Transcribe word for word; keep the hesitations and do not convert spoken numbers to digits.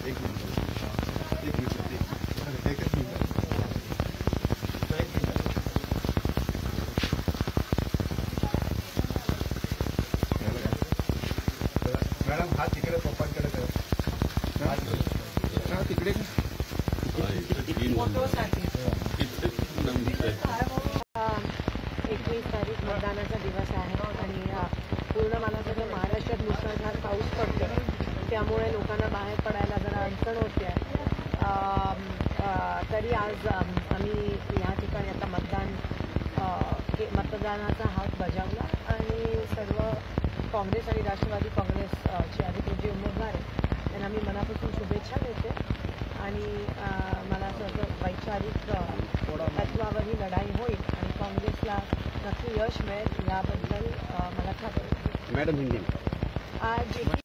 एक मिनिट एक मिनिट एकच मिनिट एक मिनिट मॅडम हा तिकडे पप्पांकडे करा हा तिकडे एकवीस तारीख मतदानाचा दिवस आहे आणि पूर्ण मला सगळं महाराष्ट्रात मुसळधार पाऊस पडतो त्यामुळे लोकांना बाहेर पडायला जरा अडचण होते तरी आज आम्ही या ठिकाणी आता मतदान मतदानाचा हात बजावला आणि सर्व काँग्रेस आणि राष्ट्रवादी काँग्रेसचे अधिकृत जे उमेदवार आहेत त्यांना मी मनापासून शुभेच्छा देते आणि मला असं वाटतं वैचारिक तत्वावर ही लढाई होईल आणि काँग्रेसला नक्की यश मिळेल याबद्दल मला खात्री आहे. मॅडम हिंदी आज